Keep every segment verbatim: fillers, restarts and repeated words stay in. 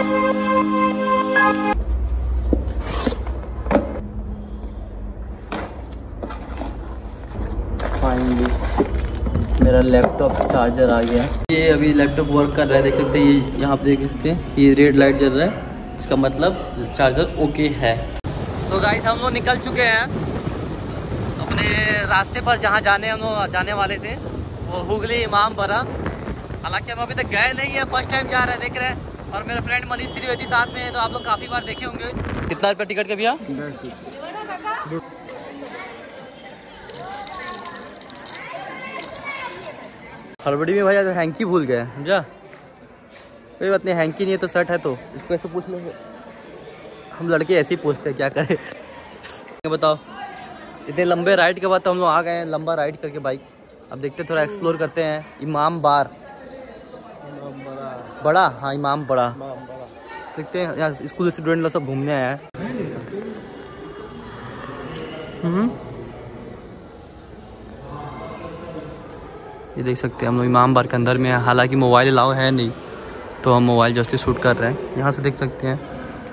Finally मेरा laptop charger आ गया। ये अभी लैपटॉप वर्क कर रहा है, देख सकते हैं। ये यहाँ पे देख सकते हैं, ये रेड लाइट जल रहा है, इसका मतलब चार्जर ओके है। तो गाइस हम लोग निकल चुके हैं अपने रास्ते पर, जहाँ जाने हम लोग जाने वाले थे, वो हुगली इमामबाड़ा। हालांकि हम अभी तक गए नहीं है, फर्स्ट टाइम जा रहे हैं, देख रहे हैं। और मेरा फ्रेंड मनीष त्रिवेदी साथ में है, तो आप लोग काफ़ी बार देखे होंगे। कितना रुपया टिकट का भैया? हड़बड़ी में भैया तो हैंकी भूल गए, समझा? कोई बात नहीं, हैंकी नहीं है तो शर्ट है, तो इसको ऐसे पूछ लेंगे। हम लड़के ऐसे ही पूछते हैं, क्या करें। बताओ, इतने लंबे राइड के बाद तो हम लोग आ गए हैं, लंबा राइड करके बाइक। अब देखते थोड़ा एक्सप्लोर करते हैं। इमामबाड़ा बड़ा, हाँ इमामबाड़ा देखते हैं। यहाँ स्कूल स्टूडेंट लोग सब घूमने आया है। हम्म ये देख सकते हैं हम लोग इमामबाड़ा के अंदर में है। हालांकि मोबाइल अलाउ है नहीं, तो हम मोबाइल जस्ट शूट कर रहे हैं। यहाँ से देख सकते हैं,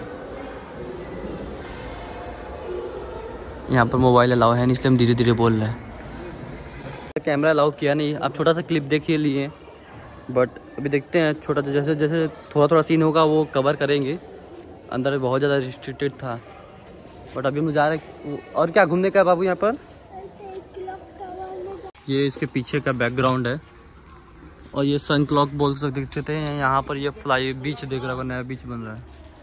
यहाँ पर मोबाइल अलाउ है नहीं, इसलिए हम धीरे धीरे बोल रहे हैं। कैमरा अलाउ किया नहीं। आप छोटा सा क्लिप देखिए लिए, बट अभी देखते हैं। छोटा सा जैसे जैसे थोड़ा थोड़ा सीन होगा वो कवर करेंगे। अंदर बहुत ज़्यादा रिस्ट्रिक्टेड था, बट अभी हम जा रहे हैं। और क्या घूमने का बाबू यहाँ पर? ये इसके पीछे का बैकग्राउंड है, और ये सन क्लॉक बोल सकते हैं। यहाँ पर ये फ्लाई बीच देख रहा है, नया बीच बन रहा है।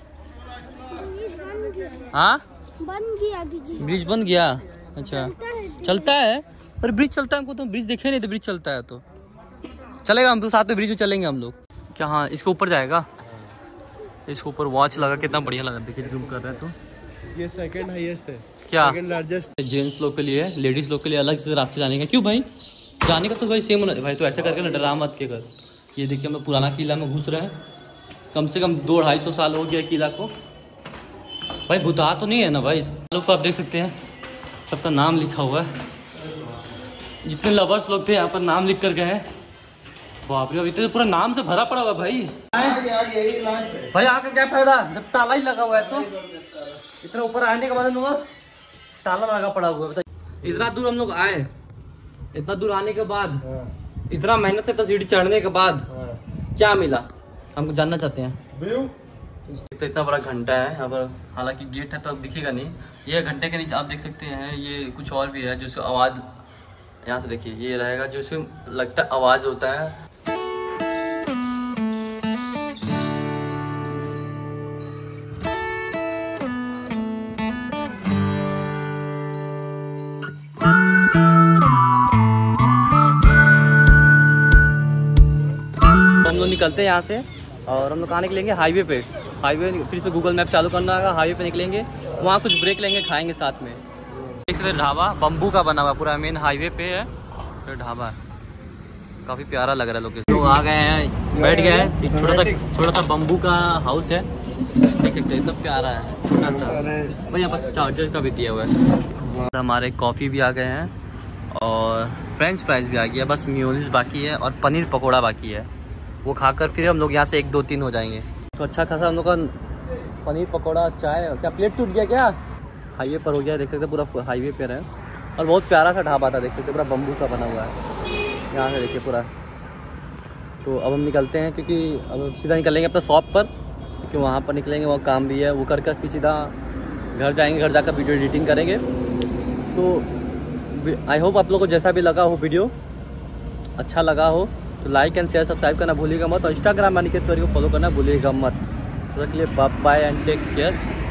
हाँ बन गया, ब्रिज बन गया। अच्छा चलता है, चलता है? पर ब्रिज चलता है, हमको तो ब्रिज देखे नहीं थे। ब्रिज चलता है तो चलेगा, हम तो साथ में ब्रिज में चलेंगे हम लोग। क्या हाँ इसके ऊपर जाएगा? इसके ऊपर वॉच लगा, कितना बढ़िया लगा। देखिए जूम कर रहे हैं तो ये सेकंड हाईएस्ट है। क्या सेकंड लार्जेस्ट? जेंट्स लोग के लिए, लेडीज लोग के लिए अलग से रास्ते जाने का। क्यों भाई? जाने का तो भाई सेम होना भाई। तो ऐसा करके ना डरा मत के कर। ये देखिए हम लोग पुराना किला में घुस रहे हैं। कम से कम दो ढाई सौ साल हो गया किला को। भाई भूता तो नहीं है ना भाई? लोग को आप देख सकते हैं, सबका नाम लिखा हुआ है। जितने लवर्स लोग थे यहाँ पर नाम लिख कर गए हैं। बाप रे, इतने पूरा नाम से भरा पड़ा हुआ भाई। भाई आकर क्या फायदा जब ताला ही लगा हुआ है? तो इतना ऊपर आने के बाद हम लोग ताला लगा पड़ा हुआ है। इतना दूर हम लोग आए, इतना दूर आने के बाद, इतना मेहनत से सीढ़ी चढ़ने के बाद क्या मिला हमको जानना चाहते हैं। तो इतना बड़ा घंटा है यहाँ पर, हालांकि गेट है तो अब दिखेगा नहीं। ये घंटे के नीचे आप देख सकते हैं, ये कुछ और भी है जिससे आवाज़, यहाँ से देखिए ये रहेगा जो इसमें लगता है आवाज़ होता है। तो हम लोग निकलते हैं यहाँ से, और हम लोग कहाँ निकलेंगे? हाईवे पे। हाईवे फिर से गूगल मैप चालू करना होगा। हाईवे पे निकलेंगे, वहाँ कुछ ब्रेक लेंगे, खाएंगे साथ में। देख सकते ढाबा बम्बू का बना हुआ, पूरा मेन हाईवे पे है तो ढाबा। काफ़ी प्यारा लग रहा है लोकेशन। लोग आ गए हैं, बैठ गए हैं। एक छोटा सा छोटा सा बम्बू का हाउस है, देख सकते हैं, एकदम प्यारा है, छोटा सा। भाई यहाँ पर चार्जर का भी दिया हुआ है। हमारे कॉफ़ी भी आ गए हैं, और फ्रेंच फ्राइज भी आ गया। बस मेयोनीज बाकी है, और पनीर पकौड़ा बाकी है। वो खाकर फिर हम लोग यहाँ से एक दो तीन हो जाएंगे। तो अच्छा खासा हम लोग का पनीर पकौड़ा, चाय। क्या प्लेट टूट गया क्या? हाईवे पर हो गया, देख सकते हैं पूरा हाईवे पर है। और बहुत प्यारा सा ढाबा था, देख सकते हैं पूरा बम्बू का बना हुआ है। यहाँ से देखिए पूरा। तो अब हम निकलते हैं, क्योंकि अब सीधा निकलेंगे अपना शॉप पर, क्योंकि वहाँ पर निकलेंगे, वहाँ काम भी है। वो कर कर फिर सीधा घर जाएंगे, घर जाकर वीडियो एडिटिंग करेंगे। तो आई होप आप लोगों को जैसा भी लगा हो वीडियो अच्छा लगा हो, तो लाइक एंड शेयर सब्सक्राइब करना भूलिएगा मत, और इंस्टाग्राम यानी कि को फॉलो करना भूलिएगा मत। तो के लिए बाय एंड टेक केयर।